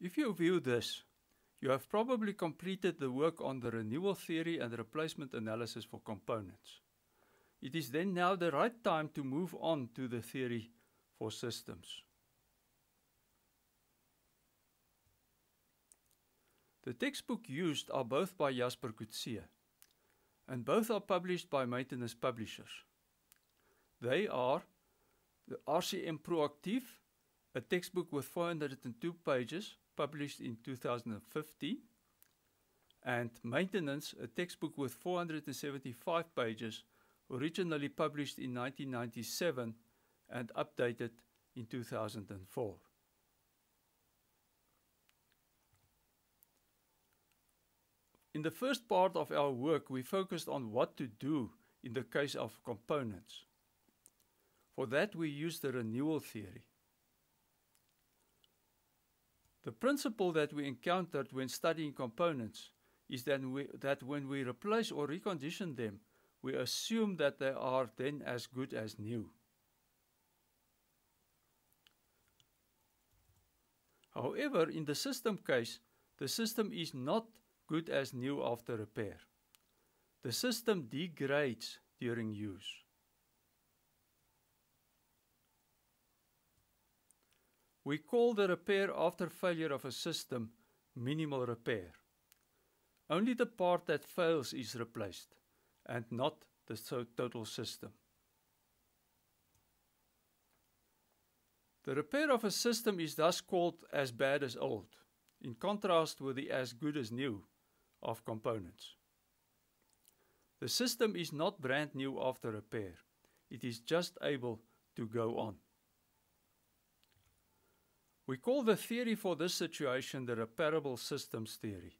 If you view this, you have probably completed the work on the renewal theory and replacement analysis for components. It is then now the right time to move on to the theory for systems. The textbook used are both by Jasper Coetzee, and both are published by Maintenance Publishers. They are the RCM Proactief, a textbook with 402 pages, published in 2015, and Maintenance, a textbook with 475 pages, originally published in 1997 and updated in 2004. In the first part of our work, we focused on what to do in the case of components. For that, we used the renewal theory. The principle that we encountered when studying components is that when we replace or recondition them, we assume that they are then as good as new. However, in the system case, the system is not good as new after repair. The system degrades during use. We call the repair after failure of a system minimal repair. Only the part that fails is replaced, and not the total system. The repair of a system is thus called as bad as old, in contrast with the as good as new of components. The system is not brand new after repair. It is just able to go on. We call the theory for this situation the repairable systems theory.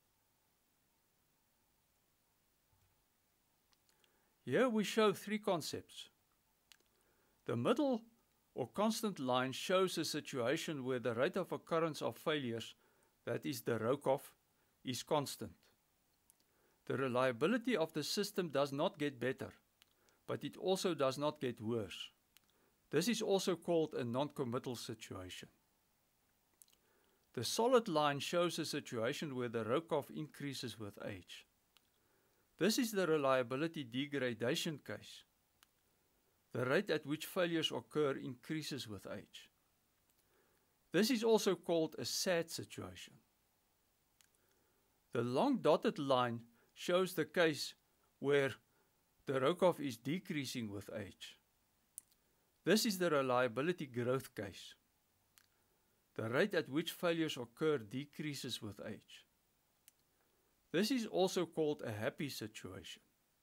Here we show three concepts. The middle or constant line shows a situation where the rate of occurrence of failures, that is the ROCOF, is constant. The reliability of the system does not get better, but it also does not get worse. This is also called a non-committal situation. The solid line shows a situation where the ROCOF increases with age. This is the reliability degradation case. The rate at which failures occur increases with age. This is also called a SAD situation. The long dotted line shows the case where the ROCOF is decreasing with age. This is the reliability growth case. The rate at which failures occur decreases with age. This is also called a happy situation.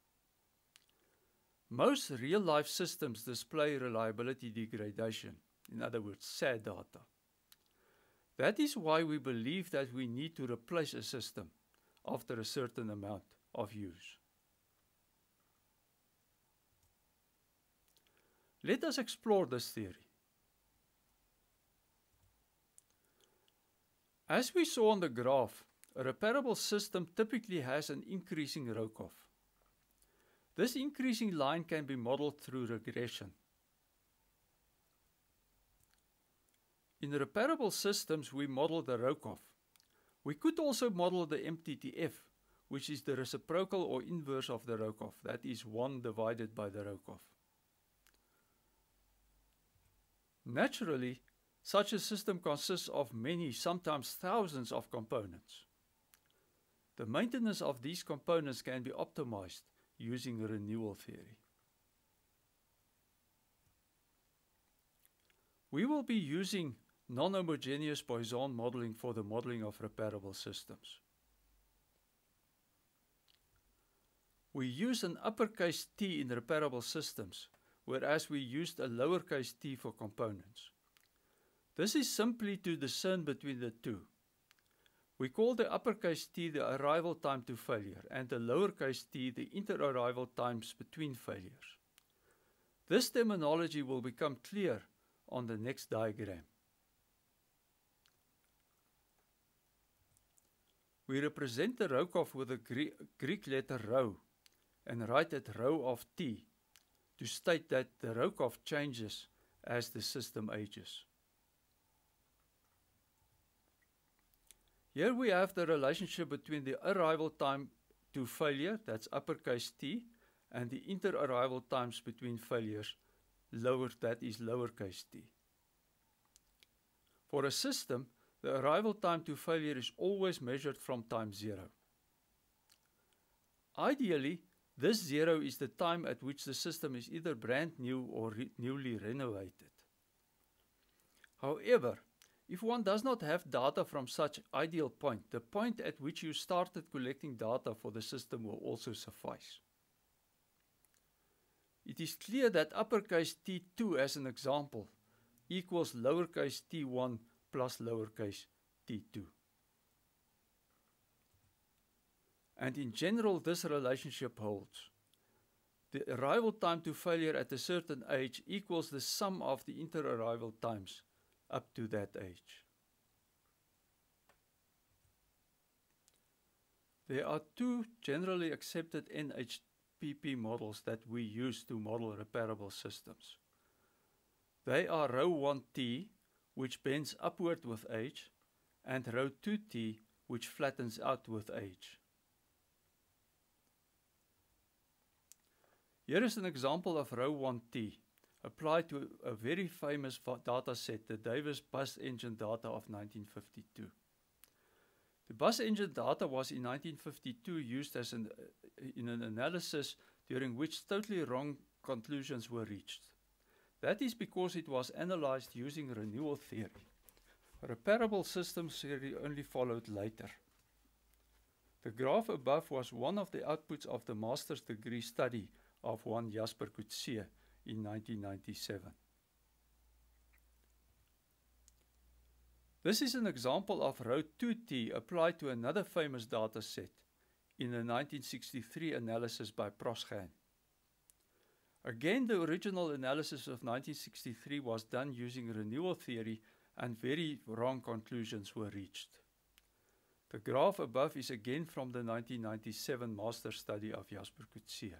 Most real-life systems display reliability degradation, in other words, SAD data. That is why we believe that we need to replace a system after a certain amount of use. Let us explore this theory. As we saw on the graph, a repairable system typically has an increasing ROCOF. This increasing line can be modeled through regression. In repairable systems, we model the ROCOF. We could also model the MTTF, which is the reciprocal or inverse of the ROCOF, that is 1 divided by the ROCOF. Naturally, such a system consists of many, sometimes thousands of components. The maintenance of these components can be optimized using renewal theory. We will be using non-homogeneous Poisson modeling for the modeling of repairable systems. We use an uppercase T in repairable systems, whereas we used a lowercase t for components. This is simply to discern between the two. We call the uppercase T the arrival time to failure and the lowercase t the inter-arrival times between failures. This terminology will become clear on the next diagram. We represent the ROCOF with a Greek letter rho and write it rho of t to state that the ROCOF changes as the system ages. Here we have the relationship between the arrival time to failure, that's uppercase T, and the inter-arrival times between failures, that is lowercase t. For a system, the arrival time to failure is always measured from time 0. Ideally, this 0 is the time at which the system is either brand new or newly renovated. However, if one does not have data from such ideal point, the point at which you started collecting data for the system will also suffice. It is clear that uppercase T2 as an example equals lowercase t1 plus lowercase t2. And in general, this relationship holds. The arrival time to failure at a certain age equals the sum of the inter-arrival times up to that age. There are two generally accepted NHPP models that we use to model repairable systems. They are rho 1t, which bends upward with age, and rho 2t, which flattens out with age. Here is an example of rho 1t applied to a very famous data set, the Davis bus engine data of 1952. The bus engine data was in 1952 used as in an analysis during which totally wrong conclusions were reached. That is because it was analyzed using renewal theory. Repairable systems theory only followed later. The graph above was one of the outputs of the master's degree study of one Jasper Coetzee in 1997. This is an example of rho 2t applied to another famous data set in a 1963 analysis by Proschan. Again, the original analysis of 1963 was done using renewal theory and very wrong conclusions were reached. The graph above is again from the 1997 master study of Jasper Coetzee.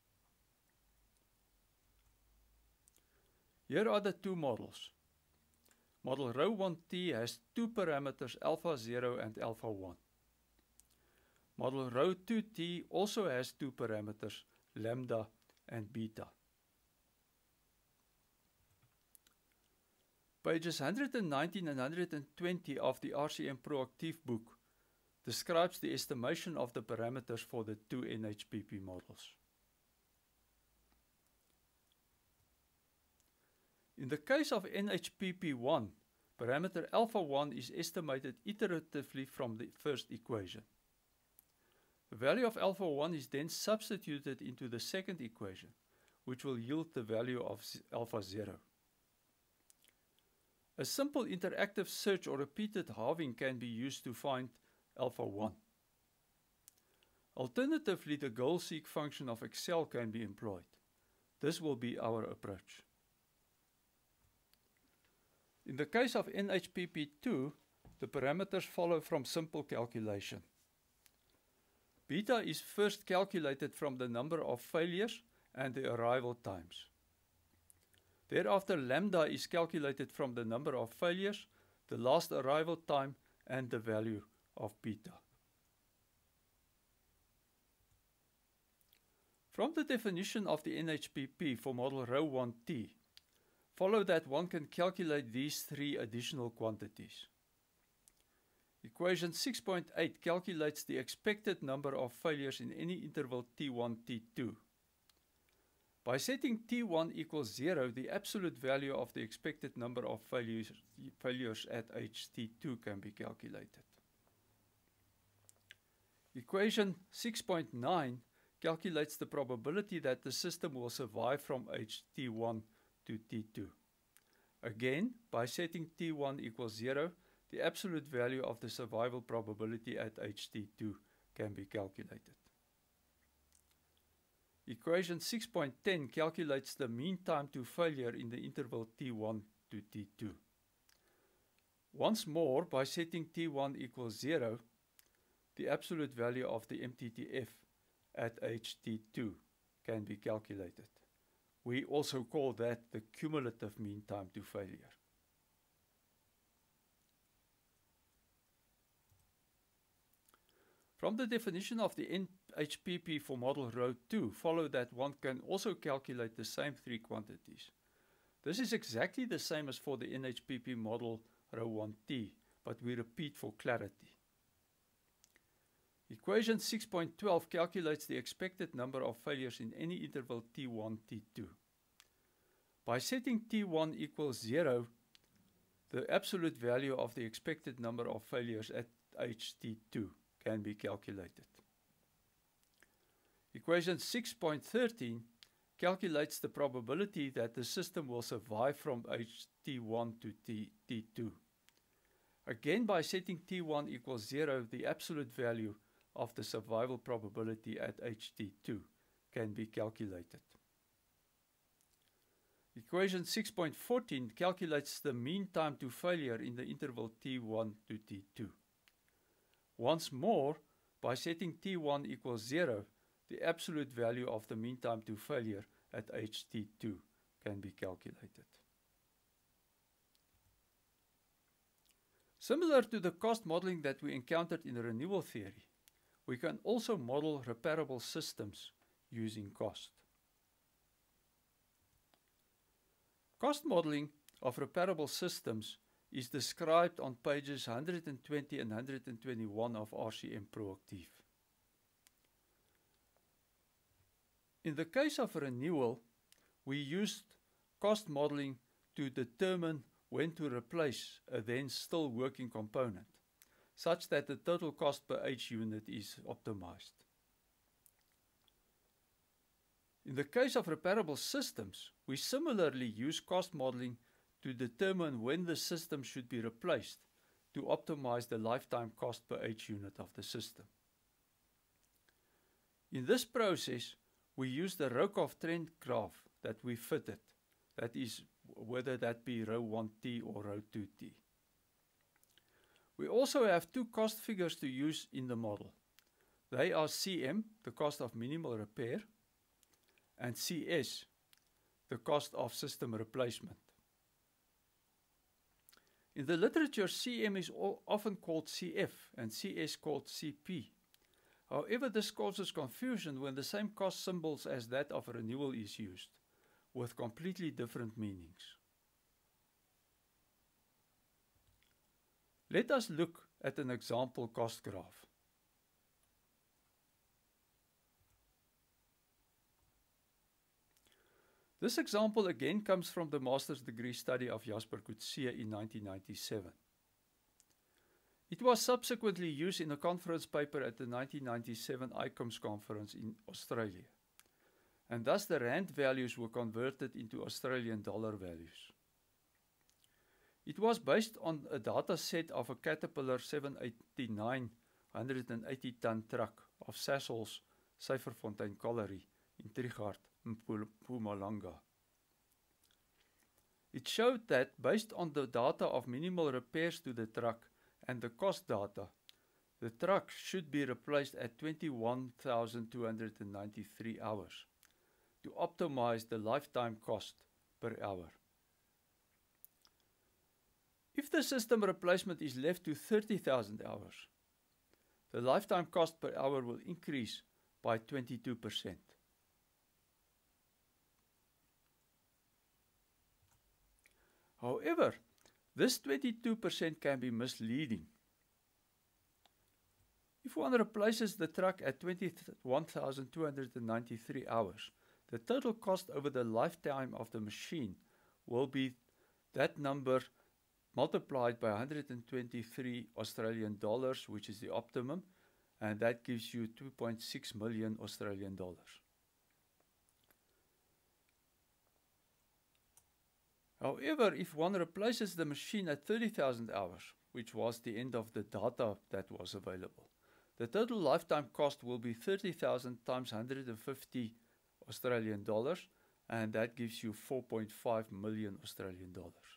Here are the two models. Model rho 1t has two parameters alpha 0 and alpha 1. Model rho 2t also has two parameters lambda and beta. Pages 119 and 120 of the RCM Proactive book describes the estimation of the parameters for the two NHPP models. In the case of NHPP1, parameter alpha 1 is estimated iteratively from the first equation. The value of alpha 1 is then substituted into the second equation, which will yield the value of alpha 0. A simple interactive search or repeated halving can be used to find alpha 1. Alternatively, the goal-seek function of Excel can be employed. This will be our approach. In the case of NHPP2, the parameters follow from simple calculation. Beta is first calculated from the number of failures and the arrival times. Thereafter, lambda is calculated from the number of failures, the last arrival time, and the value of beta. From the definition of the NHPP for model rho 1t, follow that one can calculate these three additional quantities. Equation 6.8 calculates the expected number of failures in any interval t1, t2. By setting t1 equals 0, the absolute value of the expected number of failures at age t2 can be calculated. Equation 6.9 calculates the probability that the system will survive from age t1 to t2. Again, by setting t1 equals 0, the absolute value of the survival probability at age t2 can be calculated. Equation 6.10 calculates the mean time to failure in the interval t1 to t2. Once more, by setting t1 equals 0, the absolute value of the MTTF at age t2 can be calculated. We also call that the cumulative mean time to failure. From the definition of the NHPP for model row 2, follow that one can also calculate the same three quantities. This is exactly the same as for the NHPP model row 1T, but we repeat for clarity. Equation 6.12 calculates the expected number of failures in any interval T1, T2. By setting T1 equals 0, the absolute value of the expected number of failures at HT2 can be calculated. Equation 6.13 calculates the probability that the system will survive from HT1 to T2. Again, by setting T1 equals 0, the absolute value of the survival probability at HT2 can be calculated. Equation 6.14 calculates the mean time to failure in the interval T1 to T2. Once more, by setting T1 equals 0, the absolute value of the mean time to failure at HT2 can be calculated. Similar to the cost modeling that we encountered in renewal theory, we can also model repairable systems using cost. Cost modeling of repairable systems is described on pages 120 and 121 of RCM Proactive. In the case of renewal, we used cost modeling to determine when to replace a then still working component, such that the total cost per H unit is optimized. In the case of repairable systems, we similarly use cost modeling to determine when the system should be replaced to optimize the lifetime cost per H unit of the system. In this process, we use the Rokoff trend graph that we fitted, that is, whether that be row 1T or row 2T. We also have two cost figures to use in the model. They are CM, the cost of minimal repair, and CS, the cost of system replacement. In the literature, CM is often called CF and CS called CP. However, this causes confusion when the same cost symbols as that of renewal is used, with completely different meanings. Let us look at an example cost graph. This example again comes from the master's degree study of Jasper Coetzee in 1997. It was subsequently used in a conference paper at the 1997 ICOMS conference in Australia, and thus the rand values were converted into Australian dollar values. It was based on a data set of a Caterpillar 789 180-ton truck of Sasol's Syferfontein Colliery in Trichard, Mpumalanga. It showed that based on the data of minimal repairs to the truck and the cost data, the truck should be replaced at 21,293 hours to optimize the lifetime cost per hour. If the system replacement is left to 30,000 hours, the lifetime cost per hour will increase by 22%. However, this 22% can be misleading. If one replaces the truck at 21,293 hours, the total cost over the lifetime of the machine will be that number multiplied by 123 Australian dollars, which is the optimum, and that gives you 2.6 million Australian dollars. However, if one replaces the machine at 30,000 hours, which was the end of the data that was available, the total lifetime cost will be 30,000 times 150 Australian dollars, and that gives you 4.5 million Australian dollars.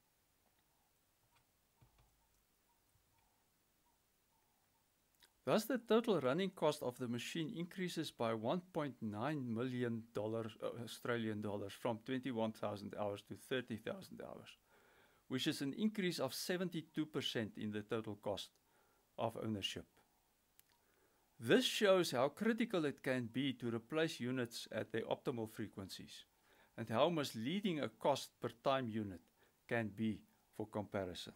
Thus, the total running cost of the machine increases by 1.9 million Australian dollars from 21,000 hours to 30,000 hours, which is an increase of 72% in the total cost of ownership. This shows how critical it can be to replace units at their optimal frequencies, and how misleading a cost per time unit can be for comparison.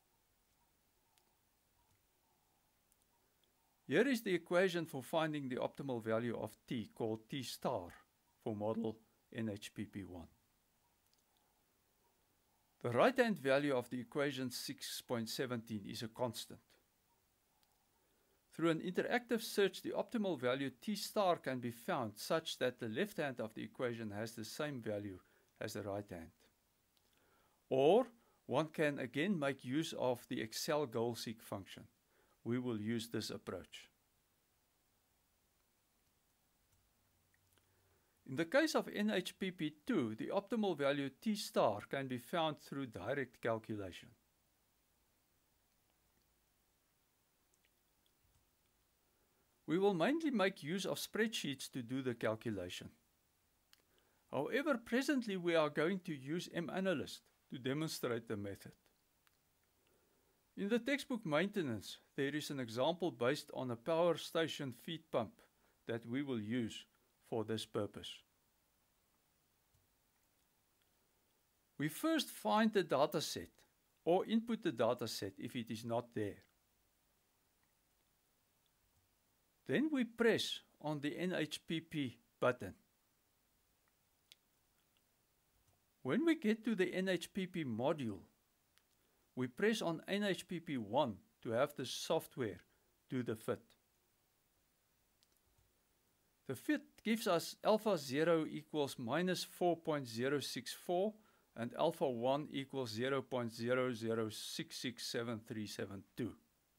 Here is the equation for finding the optimal value of T, called T star, for model NHPP1. The right-hand value of the equation 6.17 is a constant. Through an interactive search, the optimal value T star can be found such that the left hand of the equation has the same value as the right hand. Or one can again make use of the Excel goal-seek function. We will use this approach. In the case of NHPP2, the optimal value T star can be found through direct calculation. We will mainly make use of spreadsheets to do the calculation. However, presently we are going to use mAnalyst to demonstrate the method. In the textbook maintenance, there is an example based on a power station feed pump that we will use for this purpose. We first find the dataset or input the dataset if it is not there. Then we press on the NHPP button. When we get to the NHPP module, we press on NHPP1 to have the software do the fit. The fit gives us alpha 0 equals minus 4.064 and alpha 1 equals 0.00667372.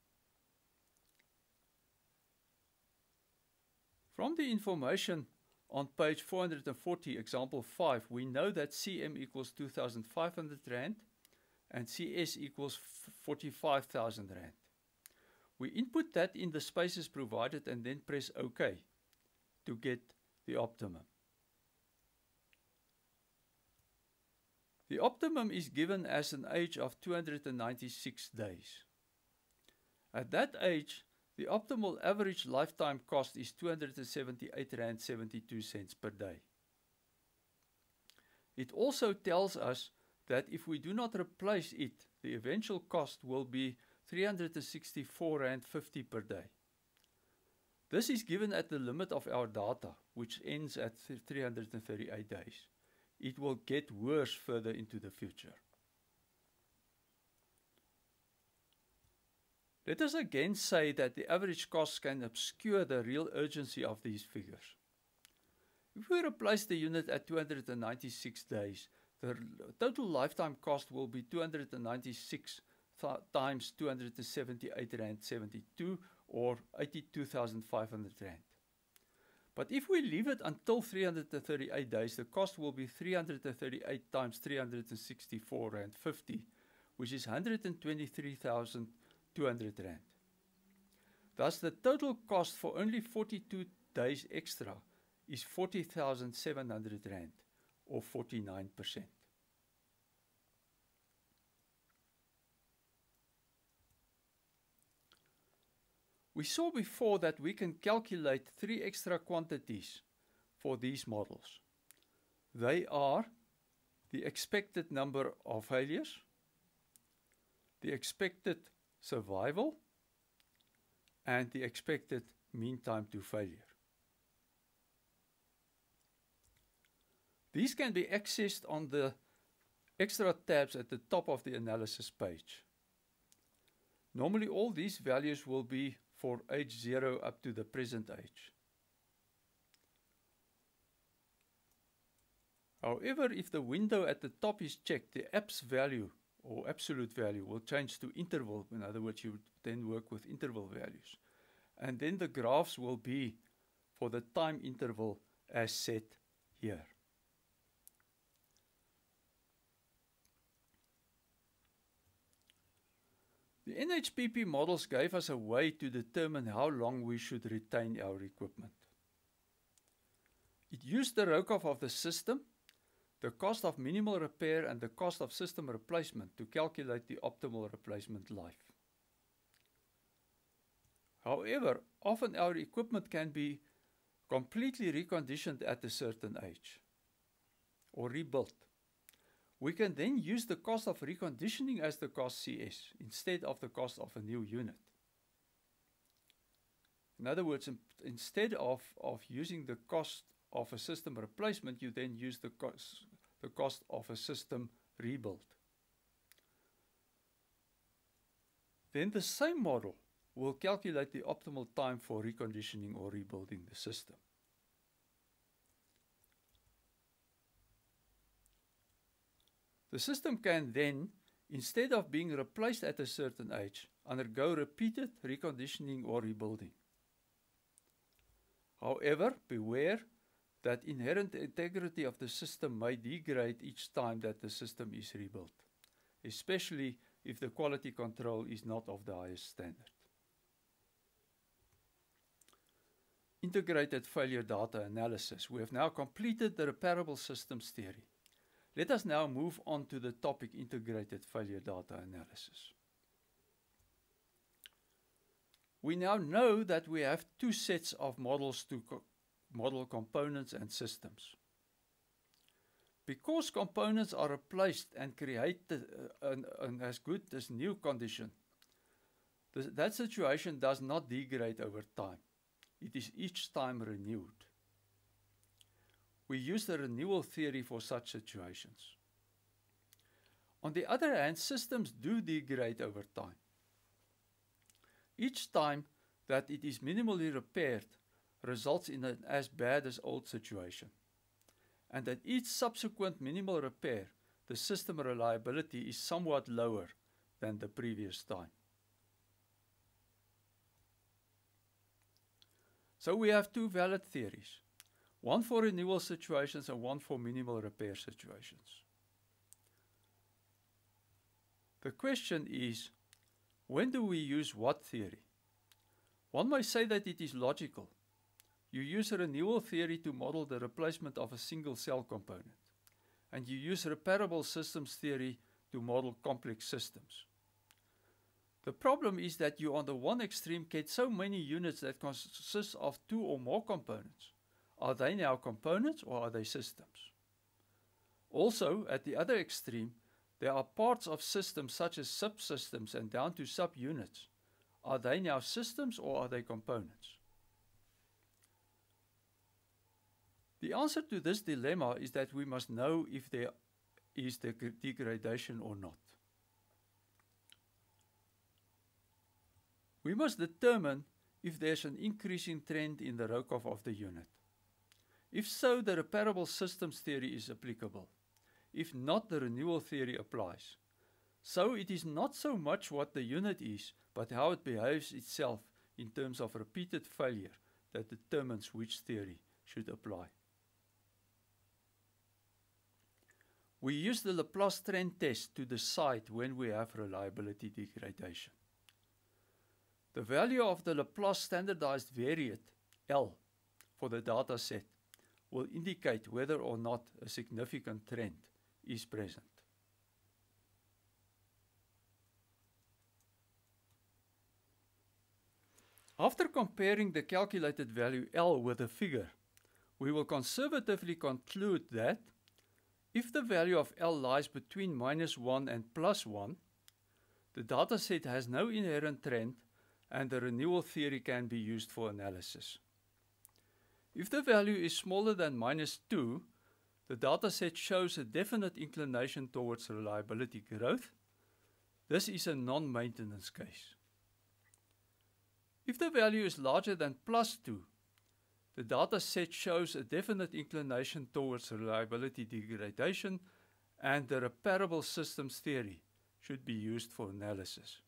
From the information on page 440, example 5, we know that CM equals 2,500 Rand and CS equals 45,000 Rand. We input that in the spaces provided and then press OK to get the optimum. The optimum is given as an age of 296 days. At that age, the optimal average lifetime cost is 278.72 Rand per day. It also tells us that if we do not replace it, the eventual cost will be 364.50 Rand per day. This is given at the limit of our data, which ends at 338 days. It will get worse further into the future. Let us again say that the average costs can obscure the real urgency of these figures. If we replace the unit at 296 days, the total lifetime cost will be 296 times 278.72 Rand or 82,500 Rand. But if we leave it until 338 days, the cost will be 338 times 364.50 Rand, which is 123,200 Rand. Thus, the total cost for only 42 days extra is 40,700 Rand, or 49%. We saw before that we can calculate 3 extra quantities for these models. They are the expected number of failures, the expected survival, and the expected mean time to failure. These can be accessed on the extra tabs at the top of the analysis page. Normally all these values will be for age 0 up to the present age. However, if the window at the top is checked, the APS value or absolute value will change to interval. In other words, you then work with interval values. And then the graphs will be for the time interval as set here. The NHPP models gave us a way to determine how long we should retain our equipment. It used the ROCOF of the system, the cost of minimal repair and the cost of system replacement to calculate the optimal replacement life. However, often our equipment can be completely reconditioned at a certain age or rebuilt. We can then use the cost of reconditioning as the cost CS instead of the cost of a new unit. In other words, instead of using the cost of a system replacement, you then use the cost of a system rebuild. Then the same model will calculate the optimal time for reconditioning or rebuilding the system. The system can then, instead of being replaced at a certain age, undergo repeated reconditioning or rebuilding. However, beware that inherent integrity of the system may degrade each time that the system is rebuilt, especially if the quality control is not of the highest standard. Integrated failure data analysis. We have now completed the repairable systems theory. Let us now move on to the topic integrated failure data analysis. We now know that we have two sets of models to model components and systems. Because components are replaced and created as good as new condition, that situation does not degrade over time. It is each time renewed. We use the renewal theory for such situations. On the other hand, systems do degrade over time. Each time that it is minimally repaired results in an as bad as old situation. And at each subsequent minimal repair, the system reliability is somewhat lower than the previous time. So we have two valid theories, one for renewal situations and one for minimal repair situations. The question is, when do we use what theory? One may say that it is logical. You use a renewal theory to model the replacement of a single cell component, and you use repairable systems theory to model complex systems. The problem is that you on the one extreme get so many units that consist of two or more components. Are they now components or are they systems? Also, at the other extreme, there are parts of systems such as subsystems and down to subunits. Are they now systems or are they components? The answer to this dilemma is that we must know if there is the degradation or not. We must determine if there's an increasing trend in the ROCOF of the unit. If so, the repairable systems theory is applicable. If not, the renewal theory applies. So it is not so much what the unit is, but how it behaves itself in terms of repeated failure that determines which theory should apply. We use the Laplace trend test to decide when we have reliability degradation. The value of the Laplace standardized variate, L, for the data set will indicate whether or not a significant trend is present. After comparing the calculated value L with a figure, we will conservatively conclude that if the value of L lies between -1 and +1, the dataset has no inherent trend and the renewal theory can be used for analysis. If the value is smaller than -2, the dataset shows a definite inclination towards reliability growth. This is a non-maintenance case. If the value is larger than +2, the dataset shows a definite inclination towards reliability degradation, and the repairable systems theory should be used for analysis.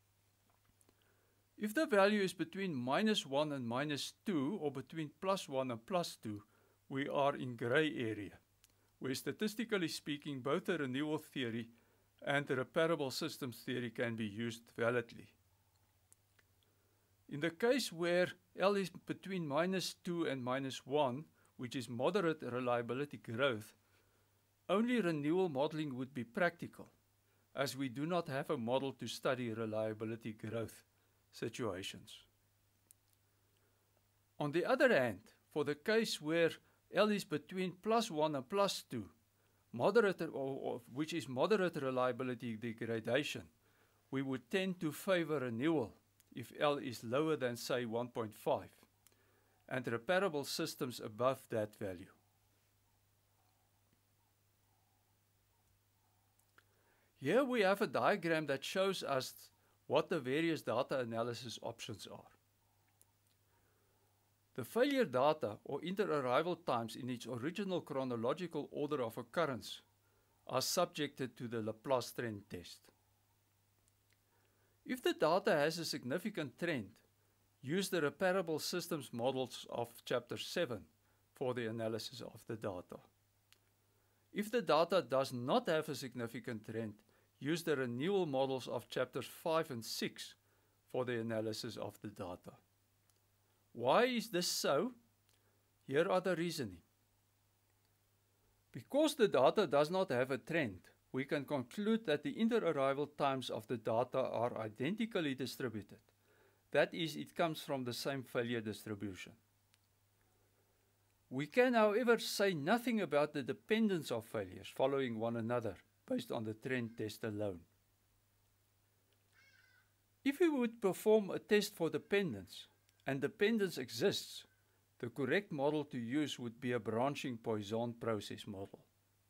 If the value is between -1 and -2, or between +1 and +2, we are in gray area, where statistically speaking both the renewal theory and the repairable systems theory can be used validly. In the case where L is between -2 and -1, which is moderate reliability growth, only renewal modeling would be practical, as we do not have a model to study reliability growth situations. On the other hand, for the case where L is between +1 and +2, which is moderate reliability degradation, we would tend to favor renewal if L is lower than, say, 1.5, and repairable systems above that value. Here we have a diagram that shows us what the various data analysis options are. The failure data, or inter-arrival times in its original chronological order of occurrence, are subjected to the Laplace trend test. If the data has a significant trend, use the repairable systems models of Chapter 7 for the analysis of the data. If the data does not have a significant trend, use the renewal models of Chapters 5 and 6 for the analysis of the data. Why is this so? Here are the reasoning. Because the data does not have a trend, we can conclude that the inter-arrival times of the data are identically distributed. That is, it comes from the same failure distribution. We can, however, say nothing about the dependence of failures following one another based on the trend test alone. If we would perform a test for dependence, and dependence exists, the correct model to use would be a branching Poisson process model.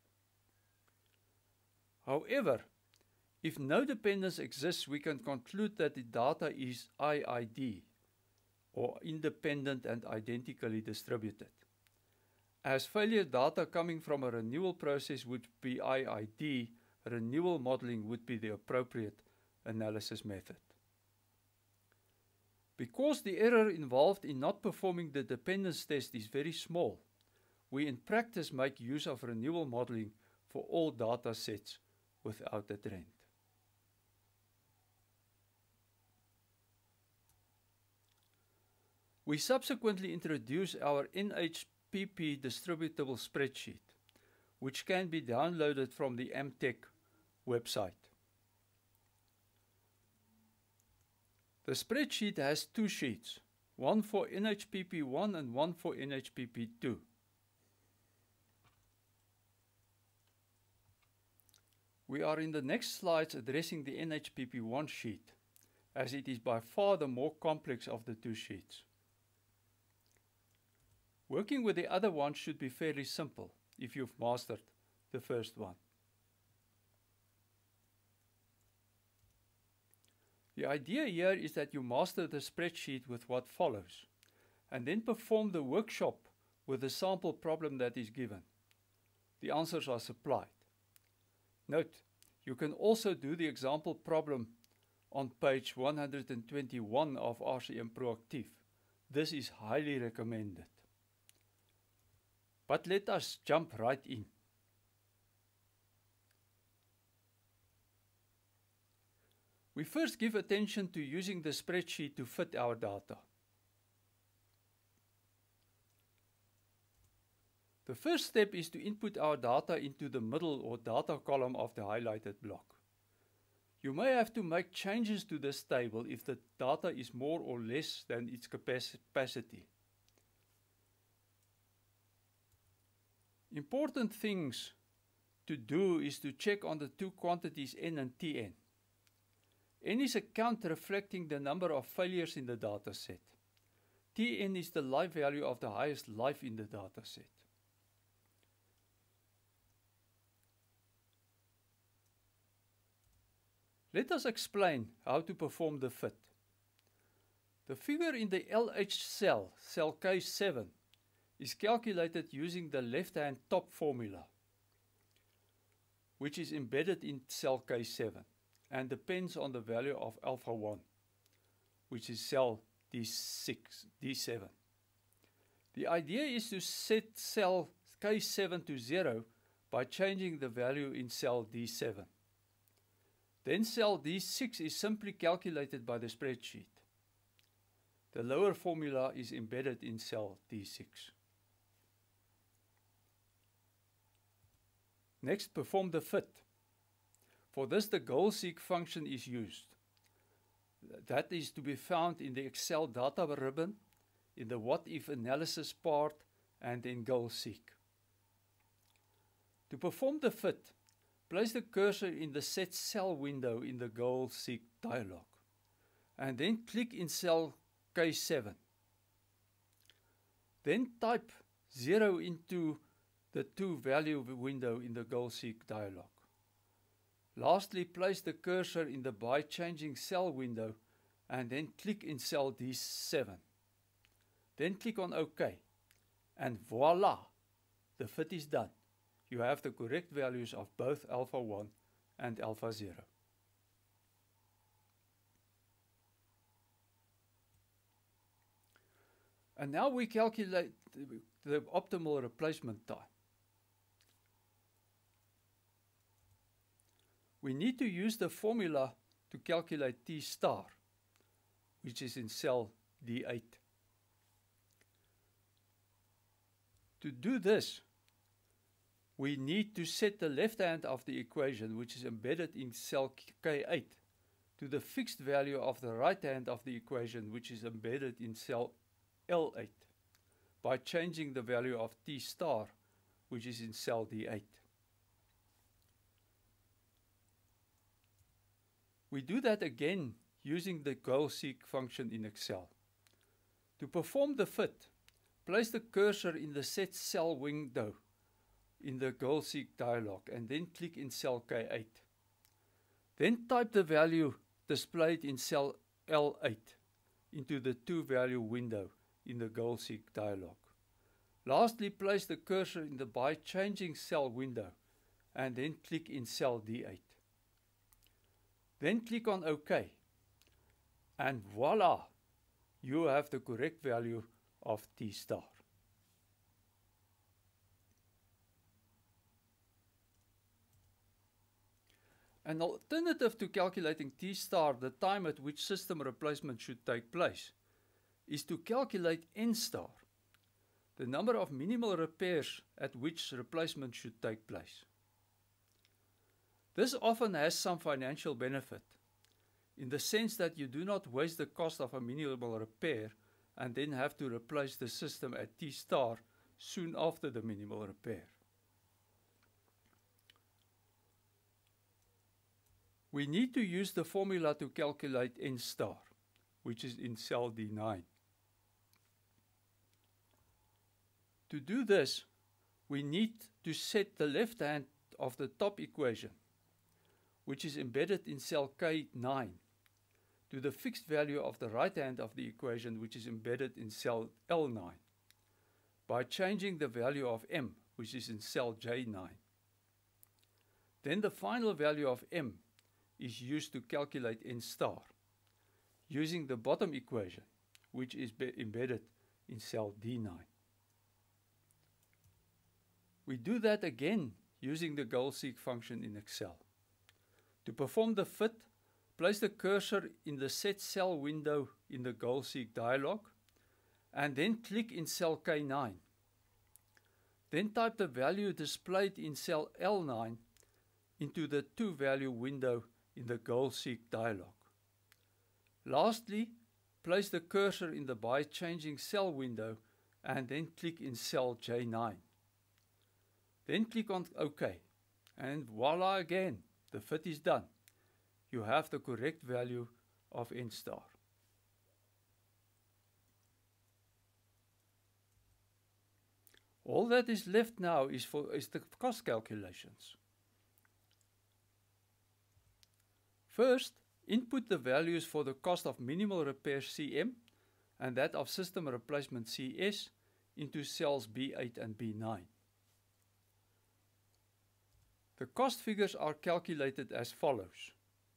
However, if no dependence exists, we can conclude that the data is IID, or independent and identically distributed. As failure data coming from a renewal process would be IID, renewal modeling would be the appropriate analysis method. Because the error involved in not performing the dependence test is very small, we in practice make use of renewal modeling for all data sets without a trend. We subsequently introduce our NHPP distributable spreadsheet, which can be downloaded from the AMTech website. The spreadsheet has two sheets, one for NHPP1 and one for NHPP2. We are in the next slides addressing the NHPP1 sheet, as it is by far the more complex of the two sheets. Working with the other one should be fairly simple if you've mastered the first one. The idea here is that you master the spreadsheet with what follows, and then perform the workshop with the sample problem that is given. The answers are supplied. Note, you can also do the example problem on page 121 of RCM Proactief. This is highly recommended. But let us jump right in. We first give attention to using the spreadsheet to fit our data. The first step is to input our data into the middle or data column of the highlighted block. You may have to make changes to this table if the data is more or less than its capacity. Important things to do is to check on the two quantities n and tn. N is a count reflecting the number of failures in the data set. Tn is the life value of the highest life in the data set. Let us explain how to perform the fit. The figure in the LH cell, cell K7, is calculated using the left-hand top formula, which is embedded in cell K7 and depends on the value of alpha 1, which is cell D7. The idea is to set cell K7 to 0 by changing the value in cell D7. Then cell D6 is simply calculated by the spreadsheet. The lower formula is embedded in cell D6. Next, perform the fit. For this, the goal-seek function is used. That is to be found in the Excel data ribbon in the what-if analysis part, and then goal seek. To perform the fit, place the cursor in the Set Cell window in the Goal Seek dialog, and then click in cell K7. Then type 0 into the To-Value window in the Goal Seek dialog. Lastly, place the cursor in the By Changing Cell window and then click in cell D7. Then click on OK, and voila, the fit is done. You have the correct values of both alpha 1 and alpha 0. And now we calculate the optimal replacement time. We need to use the formula to calculate T star, which is in cell D8. To do this, we need to set the left hand of the equation, which is embedded in cell K8, to the fixed value of the right hand of the equation, which is embedded in cell L8, by changing the value of T star, which is in cell D8. We do that again using the goal seek function in Excel. To perform the fit, place the cursor in the Set Cell window in the goal seek dialog and then click in cell K8. Then type the value displayed in cell L8 into the To-Value window in the goal seek dialog. Lastly, place the cursor in the By Changing Cell window and then click in cell D8. Then click on OK, and voila, you have the correct value of T star. An alternative to calculating T star, the time at which system replacement should take place, is to calculate N star, the number of minimal repairs at which replacement should take place. This often has some financial benefit, in the sense that you do not waste the cost of a minimal repair and then have to replace the system at T star soon after the minimal repair. We need to use the formula to calculate N star, which is in cell D9. To do this, we need to set the left hand of the top equation, which is embedded in cell K9, to the fixed value of the right hand of the equation, which is embedded in cell L9, by changing the value of M, which is in cell J9. Then the final value of M is used to calculate N star, using the bottom equation, which is embedded in cell D9. We do that again using the goal seek function in Excel. To perform the fit, place the cursor in the Set Cell window in the goal seek dialog, and then click in cell K9. Then type the value displayed in cell L9 into the To-Value window in the goal seek dialog. Lastly, place the cursor in the By Changing Cell window and then click in cell J9. Then click on OK, and voila again, the fit is done. You have the correct value of N star. All that is left now is the cost calculations. First, input the values for the cost of minimal repair CM and that of system replacement CS into cells B8 and B9. The cost figures are calculated as follows.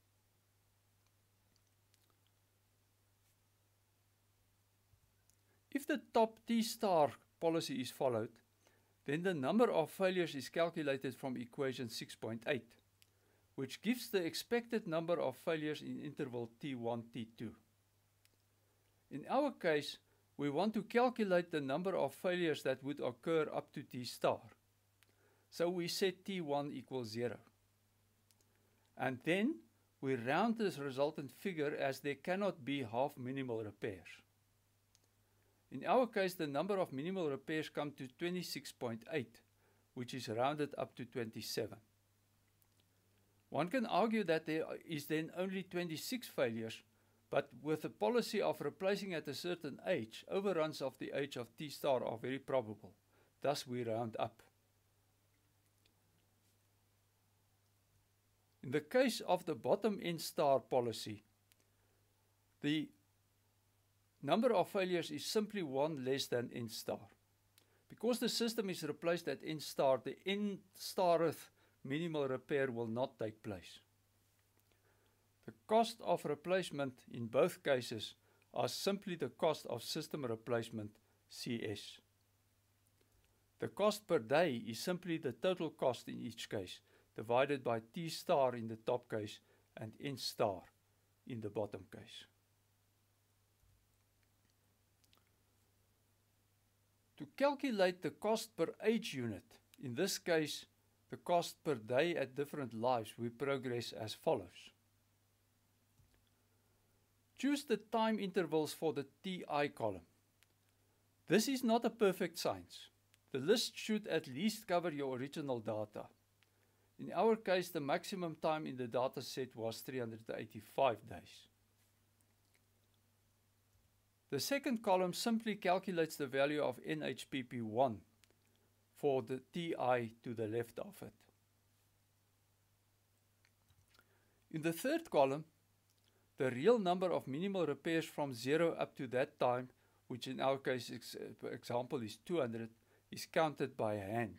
If the top T star policy is followed, then the number of failures is calculated from equation 6.8, which gives the expected number of failures in interval T1, T2. In our case, we want to calculate the number of failures that would occur up to T star. So we set T1 equals 0. And then we round this resultant figure as there cannot be half minimal repairs. In our case, the number of minimal repairs come to 26.8, which is rounded up to 27. One can argue that there is then only 26 failures, but with the policy of replacing at a certain age, overruns of the age of T star are very probable. Thus we round up. In the case of the bottom N star policy, the number of failures is simply 1 less than N star. Because the system is replaced at N star, the N starth minimal repair will not take place. The cost of replacement in both cases are simply the cost of system replacement, CS. The cost per day is simply the total cost in each case, divided by T star in the top case and N star in the bottom case. To calculate the cost per age unit, in this case the cost per day at different lives, we progress as follows. Choose the time intervals for the TI column. This is not a perfect science. The list should at least cover your original data. In our case, the maximum time in the data set was 385 days. The second column simply calculates the value of NHPP1 for the TI to the left of it. In the third column, the real number of minimal repairs from 0 up to that time, which in our case example is 200, is counted by hand.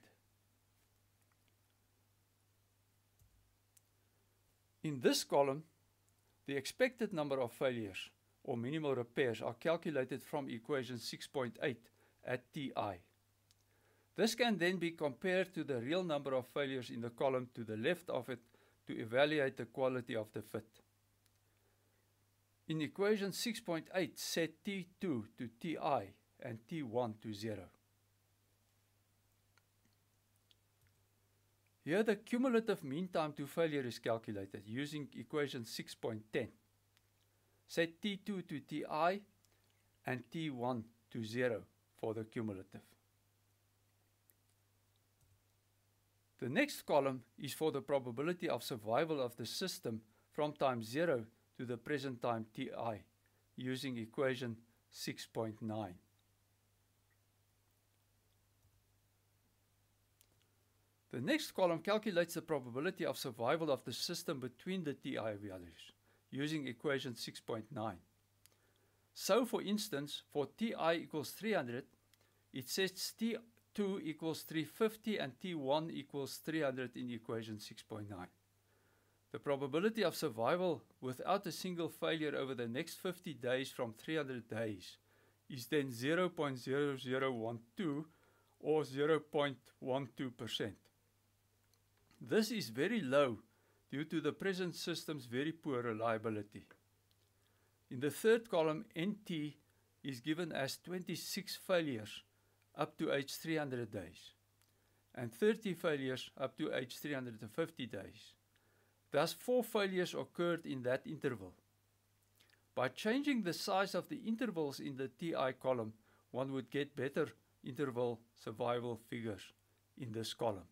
In this column, the expected number of failures or minimal repairs are calculated from equation 6.8 at TI. This can then be compared to the real number of failures in the column to the left of it to evaluate the quality of the fit. In equation 6.8, set T2 to TI and T1 to 0. Here the cumulative mean time to failure is calculated using equation 6.10. Set T2 to TI and T1 to 0 for the cumulative. The next column is for the probability of survival of the system from time 0 to the present time TI using equation 6.9. The next column calculates the probability of survival of the system between the TI values using equation 6.9. So for instance, for TI equals 300, it sets T2 equals 350 and T1 equals 300 in equation 6.9. The probability of survival without a single failure over the next 50 days from 300 days is then 0.0012 or 0.12%. This is very low due to the present system's very poor reliability. In the third column, NT is given as 26 failures up to age 300 days and 30 failures up to age 350 days. Thus, 4 failures occurred in that interval. By changing the size of the intervals in the TI column, one would get better interval survival figures in this column.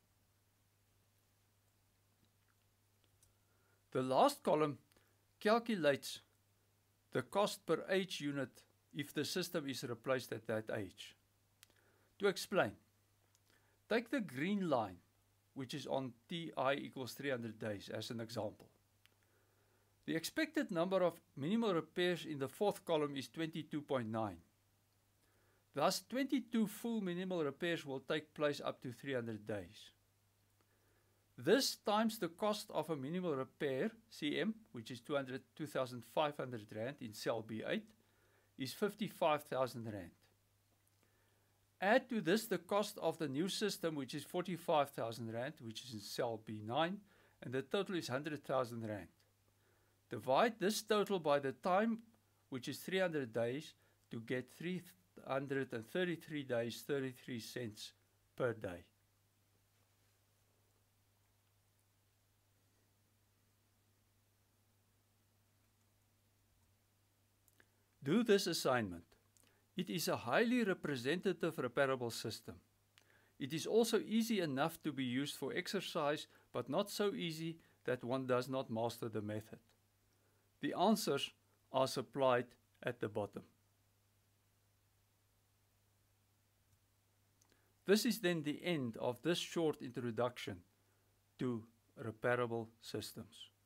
The last column calculates the cost per age unit if the system is replaced at that age. To explain, take the green line, which is on TI equals 300 days as an example. The expected number of minimal repairs in the fourth column is 22.9. Thus, 22 full minimal repairs will take place up to 300 days. This times the cost of a minimal repair, CM, which is 2,500 Rand in cell B8, is 55,000 Rand. Add to this the cost of the new system, which is 45,000 Rand, which is in cell B9, and the total is 100,000 Rand. Divide this total by the time, which is 300 days, to get 333 days, 33 cents per day. Do this assignment. It is a highly representative repairable system. It is also easy enough to be used for exercise, but not so easy that one does not master the method. The answers are supplied at the bottom. This is then the end of this short introduction to repairable systems.